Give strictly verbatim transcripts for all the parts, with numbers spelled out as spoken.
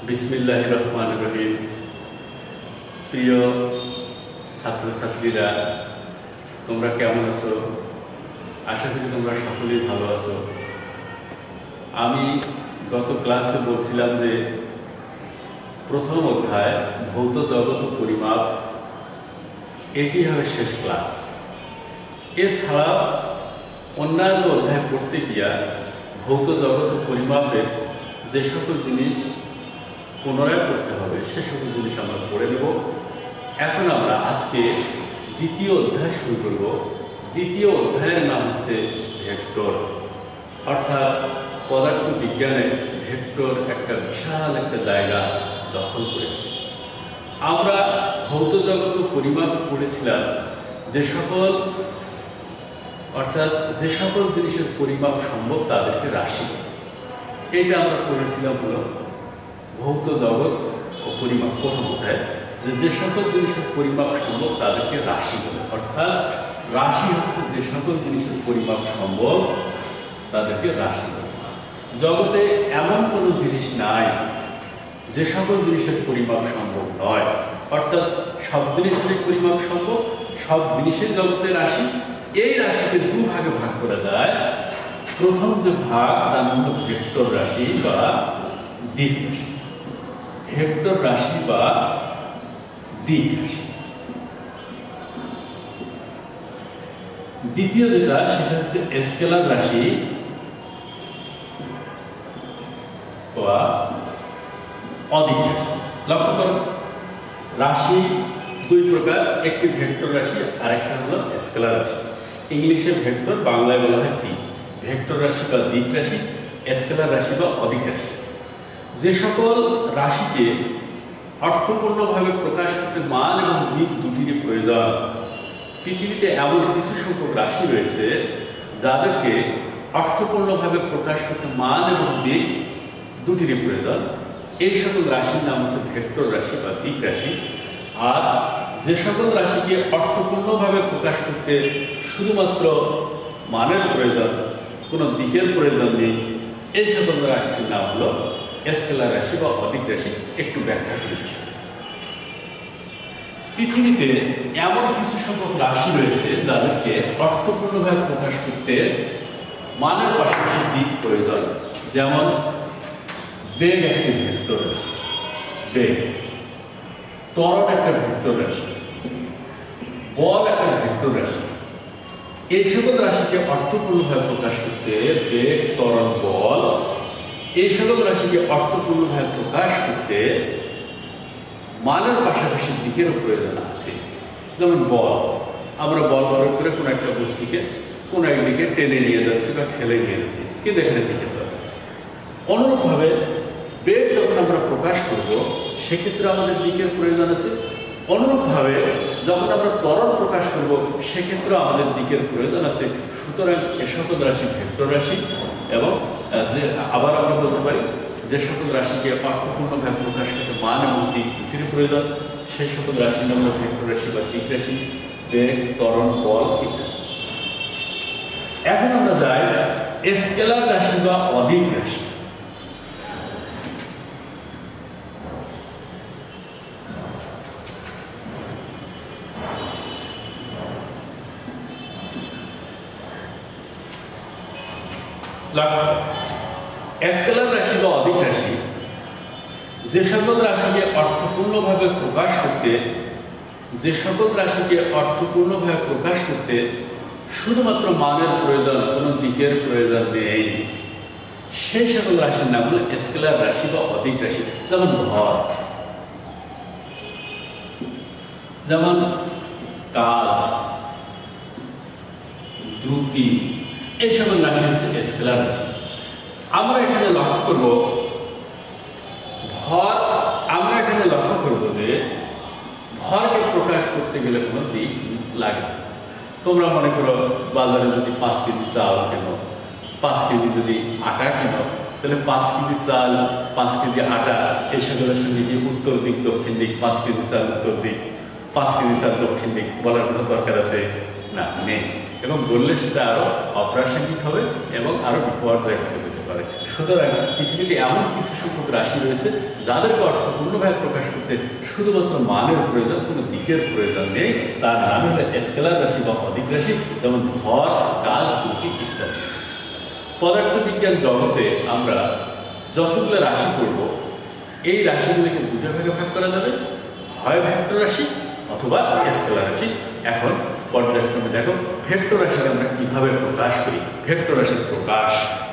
বিসমিল্লাহির রহমানির রহিম। প্রিয় ছাত্রছাত্রীরা, তোমরা কেমন আছো? আশা করি তোমরা সকলেই ভালো আছো। আমি গত ক্লাসে বলছিলাম যে প্রথম অধ্যায় ভৌত জগৎ ও পরিমাপ, এটি হবে শেষ ক্লাস। এছাড়া অন্যান্য অধ্যায় পড়তে গিয়া ভৌত জগৎ ও পরিমাপের যে সকল জিনিস পুনরায় পড়তে হবে সে সকল জিনিস আমরা পড়ে নেব। এখন আমরা আজকে দ্বিতীয় অধ্যায় শুরু করব। দ্বিতীয় অধ্যায়ের নাম হচ্ছে ভেক্টর, অর্থাৎ পদার্থ বিজ্ঞানে ভেক্টর একটা বিশাল একটা জায়গা দখল করেছে। আমরা ভৌত জগৎ ও পরিমাপ পড়েছিলাম যে সকল অর্থাৎ যে সকল জিনিসের পরিমাপ সম্ভব তাদেরকে রাশি, এটা আমরা পড়েছিলাম হলো ভৌত জগৎ ও পরিমাপ প্রথম অধ্যায়, যে যে সকল জিনিসের পরিমাপ সম্ভব তাদেরকে রাশি বলে। অর্থাৎ রাশি হচ্ছে যে সকল জিনিসের পরিমাপ সম্ভব তাদেরকে রাশি বলে। জগতে এমন কোনো জিনিস নাই যে সকল জিনিসের পরিমাপ সম্ভব নয়, অর্থাৎ সব জিনিসের পরিমাপ সম্ভব, সব জিনিসের জগতে রাশি। এই রাশিকে দু ভাগে ভাগ করা যায়। প্রথম যে ভাগ তার নাম হল ভেক্টর রাশি বা দিক রাশি। ভেক্টর রাশি বা দিক রাশি। দ্বিতীয় যেটা সেটা হচ্ছে স্কেলার রাশি বা অদিক রাশি। লক্ষ্য করো, রাশি দুই প্রকার, একটি ভেক্টর রাশি আর একটা হলো স্কেলার রাশি। ইংলিশে ভেক্টর, বাংলায় বলা হয় দিক। ভেক্টর রাশি বা দিক রাশি, স্কেলার রাশি বা অদিক রাশি। যে সকল রাশিকে অর্থপূর্ণভাবে প্রকাশ করতে মান এবং দিক দুটিরই প্রয়োজন। পৃথিবীতে এমন কিছু সংখ্যক রাশি রয়েছে যাদেরকে অর্থপূর্ণভাবে প্রকাশ করতে মান এবং দিক দুটিরই প্রয়োজন। এই সকল রাশির নাম হচ্ছে ভেক্টর রাশি বা দিক রাশি। আর যে সকল রাশিকে অর্থপূর্ণভাবে প্রকাশ করতে শুধুমাত্র মানের প্রয়োজন, কোনো দিকের প্রয়োজন নেই, এই সকল রাশির নাম হলো স্কেলার রাশি বা অদিক রাশি। একটু ব্যাখ্যা করছি। পৃথিবীতে এমন কিছু সংখ্যক রাশি রয়েছে যাদেরকে অর্থপূর্ণভাবে প্রকাশ করতে মানের পাশাপাশি দিক প্রয়োজন। যেমন বেগ একটি ভেক্টর রাশি, বেগ। ত্বরণ একটা ভেক্টর রাশি, বল একটা ভেক্টর রাশি। এই সকল রাশিকে অর্থপূর্ণভাবে প্রকাশ করতে বেগ, ত্বরণ, বল, এই সকল রাশিকে অর্থপূর্ণভাবে প্রকাশ করতে মানের পাশাপাশি দিকেরও প্রয়োজন আছে। যেমন বল, আমরা বল প্রয়োগ করে কোনো একটা বস্তুকে কোনো একদিকে টেনে নিয়ে যাচ্ছি বা ঠেলে নিয়ে যাচ্ছি, কিন্তু এখানে দিকের দরকার আছে। অনুরূপভাবে বেগ যখন আমরা প্রকাশ করব সেক্ষেত্রে আমাদের দিকের প্রয়োজন আছে। অনুরূপভাবে যখন আমরা ত্বরণ প্রকাশ করব সেক্ষেত্রেও আমাদের দিকের প্রয়োজন আছে। সুতরাং এ সকল রাশি ভেক্টর রাশি। এবং যে আবার আমরা বলতে পারি যে সকল রাশিকে অর্থপূর্ণভাবে প্রকাশ করতে মান এবং দিক দুটির প্রয়োজন, সেই সকল রাশির নাম হলো ভেক্টর রাশি বা দিক রাশি, বেগ, ত্বরণ, বল ইত্যাদি। এখন আমরা যাই স্কেলার রাশি বা অদিক রাশি। স্কেলার রাশি বা অদিক রাশি যে সকল রাশিকে অর্থপূর্ণভাবে প্রকাশ করতে যে সকল রাশিকে অর্থপূর্ণভাবে প্রকাশ করতে শুধুমাত্র মানের প্রয়োজন, কোনো দিকের প্রয়োজন নেই, সেই সকল রাশির নাম হলো স্কেলার রাশি বা অদিক রাশি। যেমন ভর, যেমন কাজ, দ্রুতি, এই সকল রাশি হচ্ছে স্কেলার রাশি। আমরা এখানে লক্ষ্য করব ভর, আমরা এখানে লক্ষ্য করব যে ভরকে প্রকাশ করতে গেলে কোনো দিক লাগে। তোমরা মনে করো বাজারে যদি পাঁচ কেজি চাল কেনো, পাঁচ কেজি যদি আটা কেনো, তাহলে পাঁচ কেজি চাল, পাঁচ কেজি আটা, এই সকলের সঙ্গে কি উত্তর দিক দক্ষিণ দিক, পাঁচ কেজি চাল উত্তর দিক, পাঁচ কেজি চাল দক্ষিণ দিক বলার কোনো দরকার আছে না, নেই। এবং বললে সেটা আরো অপ্রাসঙ্গিক হবে এবং আরো বিপর্যয় ঘটে যেতে পারে। সুতরাং পৃথিবীতে এমন কিছু সংখ্যক রাশি রয়েছে যাদেরকে অর্থপূর্ণভাবে প্রকাশ করতে শুধুমাত্র মানের প্রয়োজন, কোনো দিকের প্রয়োজন নেই। তার নাম হলো স্কেলার রাশি বা অদিক রাশি, যেমন ভর, কাজ, দ্রুতি ইত্যাদি। পদার্থবিজ্ঞান জগতে আমরা যতগুলো রাশি করব, এই রাশিগুলোকে দুটো ভাগে ভাগ করা যাবে, হয় ভেক্টর রাশি অথবা স্কেলার রাশি। এখন পর্যায়ক্রমে দেখো ভেক্টর রাশিকে আমরা কিভাবে প্রকাশ করি। ভেক্টর রাশির প্রকাশ,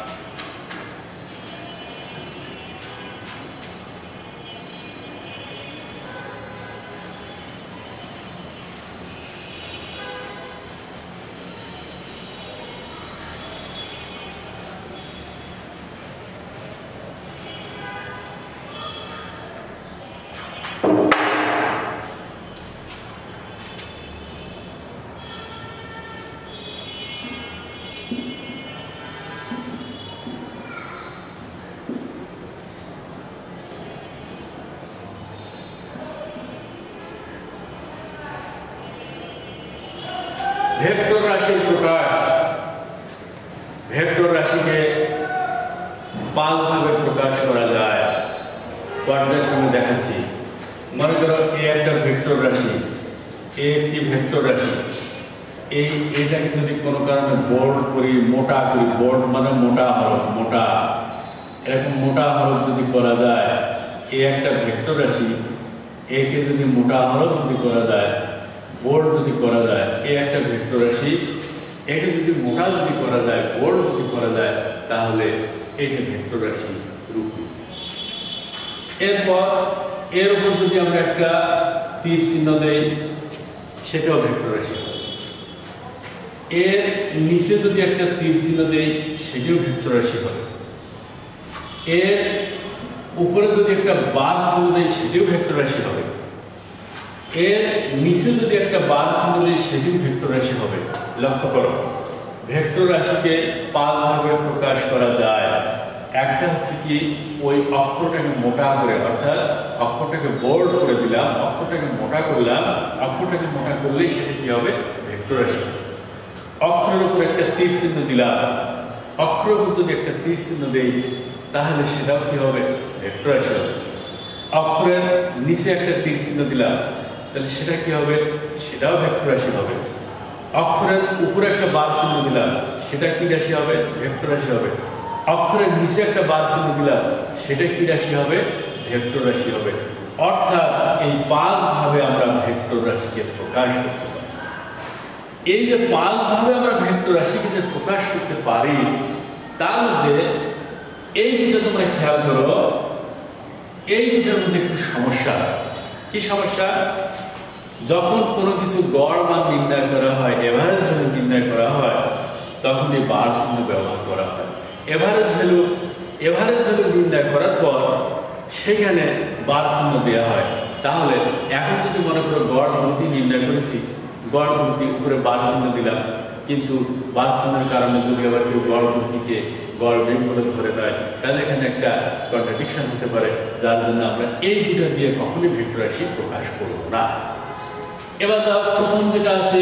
ভেক্টর রাশির প্রকাশ। ভেক্টর রাশিকে পাঁচ ভাবে প্রকাশ করা যায়, পর্যায়ক্রমে দেখাচ্ছি। মনে করো এ একটা ভেক্টর রাশি, এ একটি ভেক্টর রাশি। এই এটাকে যদি কোনো কারণে বোল্ড করি, মোটা করি, বোল্ড মানে মোটা হরফ, মোটা, এরকম মোটা হরফ যদি করা যায়, এ একটা ভেক্টর রাশি, একে যদি মোটা হরফ যদি করা যায়, বোল্ড যদি করা যায়, এ একটা ভেক্টর রাশি, একে যদি মোটা যদি করা যায়, বোল্ড যদি করা যায়, তাহলে এটা ভেক্টর রাশি রূপ। এরপর এর উপর যদি আমরা একটা তীর চিহ্ন দেই, সেটাও ভেক্টর রাশি। এর নিচে যদি একটা তীর চিহ্ন দেই, সেটাও ভেক্টর রাশি হবে। এর উপরে যদি একটা বার চিহ্ন দেই, সেটাও ভেক্টর রাশি হবে। এর নিচে যদি একটা বার চিহ্ন দেই, সেটিও ভেক্টর রাশি হবে। লক্ষ্য করো, ভেক্টর রাশিকে পাঁচ ভাবে প্রকাশ করা যায়। একটা হচ্ছে কি, ওই অক্ষরটাকে মোটা করে, অর্থাৎ অক্ষরটাকে বোল্ড করে দিলাম, অক্ষরটাকে মোটা করলাম, অক্ষরটাকে মোটা করলেই সেটা কি হবে, ভেক্টর রাশি। অক্ষরের উপর একটা তীর চিহ্ন দিলাম, অক্ষরের উপর যদি একটা তীর চিহ্ন দেই, তাহলে সেটাও কি হবে, ভেক্টর রাশি হবে। অক্ষরের নিচে একটা তীর চিহ্ন দিলাম, তাহলে সেটা কি হবে, সেটাও ভেক্টর রাশি হবে। অক্ষরের উপরে একটা বার চিহ্ন দিলাম, সেটা কি রাশি হবে, ভেক্টর রাশি হবে। অক্ষরের নিচে একটা বার চিহ্ন দিলাম, সেটা কি রাশি হবে, ভেক্টর রাশি হবে। অর্থাৎ এই পাঁচ ভাবে আমরা ভেক্টর রাশিকে প্রকাশ করতে পারি। এই যে পাঁচ ভাবে আমরা ভেক্টর রাশিকে যে প্রকাশ করতে পারি, তার মধ্যে এই দুটো তোমরা খেয়াল করো, এই দুটোর মধ্যে একটু সমস্যা আছে। কি সমস্যা? যখন কোনো কিছু গড় মান নির্ণয় করা হয়, এভারেজ ভ্যালু নির্ণয় করা হয়, তখন এই বার চিহ্ন ব্যবহার করা হয়। এভারেজ ভ্যালু এভারেজ ভ্যালু নির্ণয় করার পর সেখানে বার চিহ্ন দেওয়া হয়। তাহলে এখন যদি মনে করো গড় দ্রুতি নির্ণয় করেছি, গড় দ্রুতি উপরে বার চিহ্ন দিলাম, কিন্তু বার চিহ্নের কারণে যদি আবার কেউ গড় দ্রুতিকে গড় বেগ করে ধরে নেয়, তাহলে এখানে একটা কন্ট্রাডিকশন হতে পারে, যার জন্য আমরা এই দুটো দিয়ে কখনোই ভেক্টর রাশি প্রকাশ করব না। এবার যাও, প্রথম যেটা আছে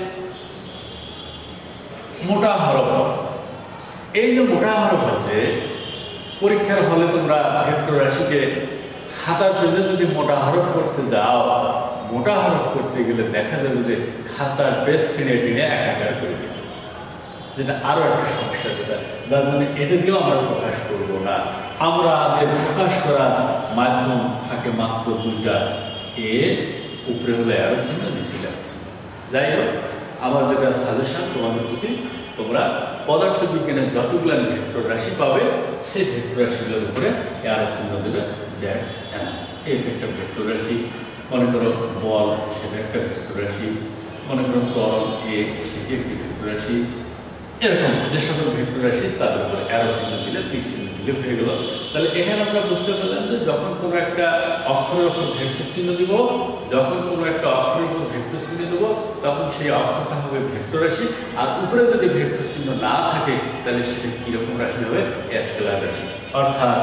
মোটা হরফ। এই যে মোটা হরফ আছে, পরীক্ষার হলে তোমরা ভেক্টর রাশিকে খাতার পেজে যদি মোটা হরফ করতে যাও, মোটা হরফ করতে গেলে দেখা যাবে যে খাতার পেজ ছিঁড়ে টিনে একাকার করে দিয়েছে, যেটা আরো একটা সমস্যা, যেটা যার জন্য এটা দিয়েও আমরা প্রকাশ করব না। আমরা আগে প্রকাশ করার মাধ্যম থাকে মাত্র দুইটা, এর উপরে হলো অ্যারো চিহ্ন, নিচে অ্যারো চিহ্ন। যাই হোক, আমার যেটা সাজেশন তোমাদের প্রতি, তোমরা পদার্থবিজ্ঞানের যতগুলো ভেক্টর রাশি পাবে, সেই ভেক্টর রাশিগুলোর উপরে অ্যারো চিহ্ন দেবে। দ্যাটস এটা একটা ভেক্টর রাশি। মনে করো বল, সেটা একটা ভেক্টর রাশি। মনে করো ত্বরণ এ, সেটি একটি ভেক্টর রাশি। এরকম যে সকল ভেক্টর রাশি তাদের উপরে অ্যারো চিহ্ন দিলে, তীর চিহ্ন দিলে হয়ে গেল। তাহলে এখানে আমরা বুঝতে পারলাম যে যখন কোনো একটা অক্ষরের উপর ভেক্টর চিহ্ন দিব, যখন কোনো একটা অক্ষরের উপর ভেক্টর চিহ্ন দেবো, তখন সেই অক্ষরটা হবে ভেক্টর রাশি। আর উপরে যদি ভেক্টর চিহ্ন না থাকে, তাহলে সেটা কিরকম রাশি হবে, স্কেলার রাশি। অর্থাৎ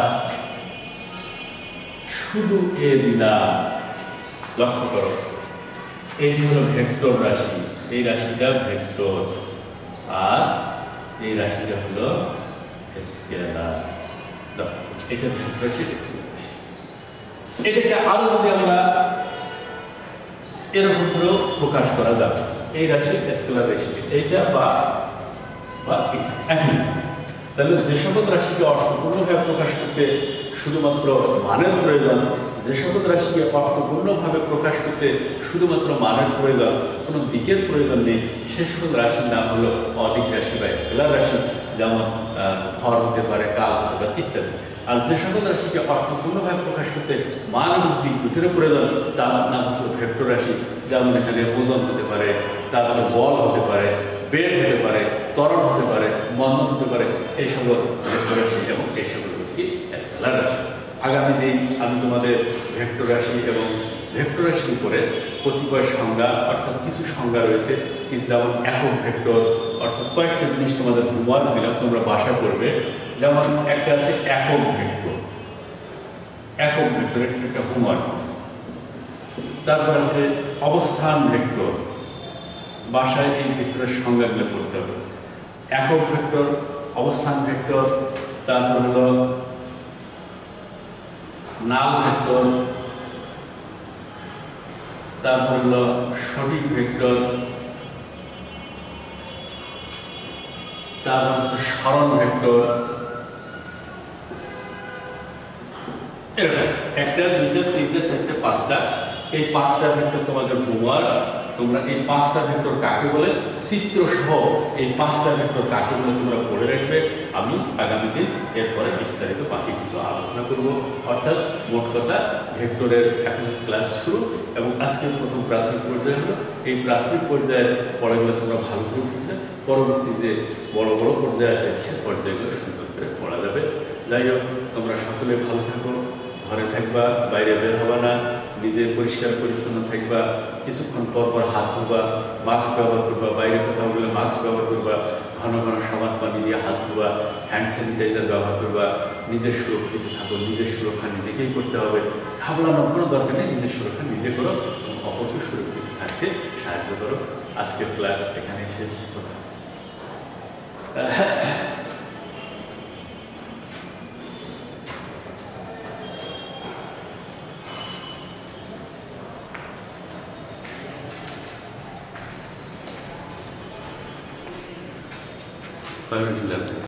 শুধু এ দিলাম, লক্ষ্য করো, এই হলো ভেক্টর রাশি, এই রাশিটা ভেক্টর, আর এই রাশিটা হলো স্কেলার। দাও, এটা ভেক্টর রাশি স্কেলার রাশি। এটাকে আরো যদি আমরা এরকম করেও প্রকাশ করা যাবে, এই রাশি স্কেলার রাশি এইটা বা বা এটা একই। তাহলে যে সকল রাশিকে অর্থপূর্ণভাবে প্রকাশ করতে শুধুমাত্র মানের প্রয়োজন, যে সকল রাশিকে অর্থপূর্ণভাবে প্রকাশ করতে শুধুমাত্র মানের প্রয়োজন, কোনো দিকের প্রয়োজন নেই, সে সকল রাশির নাম হলো অদিক রাশি বা স্কেলার রাশি। যেমন ভর হতে পারে, কাজ হতে পারে ইত্যাদি। আর যে সকল রাশিকে অর্থপূর্ণভাবে প্রকাশ করতে মান এবং দিক দুটোর প্রয়োজন, তার নাম হচ্ছে ভেক্টর রাশি। যেমন এখানে ওজন হতে পারে, তারপর বল হতে পারে, বেগ হতে পারে, ত্বরণ হতে পারে, মন্দন হতে পারে, এই সকল ভেক্টর রাশি এবং এই সকল হচ্ছে কি স্কেলার রাশি। আগামী দিন আমি তোমাদের ভেক্টর রাশি এবং ভেক্টর রাশির উপরে কতিপয় সংজ্ঞা, অর্থাৎ কিছু সংজ্ঞা রয়েছে, কিছু যেমন একক ভেক্টর, অর্থাৎ কয়েকটা জিনিস তোমাদের হোমওয়ার্ক দিলাম, তোমরা বাসা করবে। যেমন একটা আছে একক ভেক্টর, একক ভেক্টর একটা হোমওয়ার্ক। তারপর আছে অবস্থান ভেক্টর, বাসায় এই ভেক্টরের সংজ্ঞাগুলো করতে হবে। একক ভেক্টর, অবস্থান ভেক্টর, তারপর হলো নাল ভেক্টর, তারপর হলো সঠিক ভেক্টর, তারপর হচ্ছে সরণ ভেক্টর। এরকম একটা, দুইটা, তিনটা, চারটে, পাঁচটা, এই পাঁচটা ভেক্টর তোমাদের হোমওয়ার্ক। তোমরা এই পাঁচটা ভেক্টর কাকে বলে, চিত্র সহ এই পাঁচটা ভেক্টর কাকে বলে তোমরা পড়ে রাখবে। আমি আগামী দিন এরপরে বিস্তারিত বাকি কিছু আলোচনা করব। অর্থাৎ মোট কথা ভেক্টরের এখন ক্লাস শুরু, এবং আজকের প্রথম প্রাথমিক পর্যায়ে হলো। এই প্রাথমিক পর্যায়ের পড়াগুলো তোমরা ভালো করে বুঝলে পরবর্তী যে বড় বড় পর্যায়ে আছে সে পর্যায়গুলো সুন্দর করে পড়া যাবে। যাই হোক, তোমরা সকলে ভালো থাকো, ঘরে থাকবা, বাইরে বের হবা না, নিজে পরিষ্কার পরিচ্ছন্ন থাকবা, কিছুক্ষণ পর পর হাত ধোবা, মাস্ক ব্যবহার করবা, বাইরে কোথাও গেলে মাস্ক ব্যবহার করবা, ঘন ঘন সাবান পানি দিয়ে হাত ধোবা, হ্যান্ড স্যানিটাইজার ব্যবহার করবা। নিজের সুরক্ষিত থাকো, নিজের সুরক্ষা নিজেকেই করতে হবে। ঘাবড়ানোর কোনো দরকার নেই, নিজের সুরক্ষা নিজে করো এবং অপরকে সুরক্ষিত থাকতে সাহায্য করো। আজকের ক্লাস এখানেই শেষ। কথা Para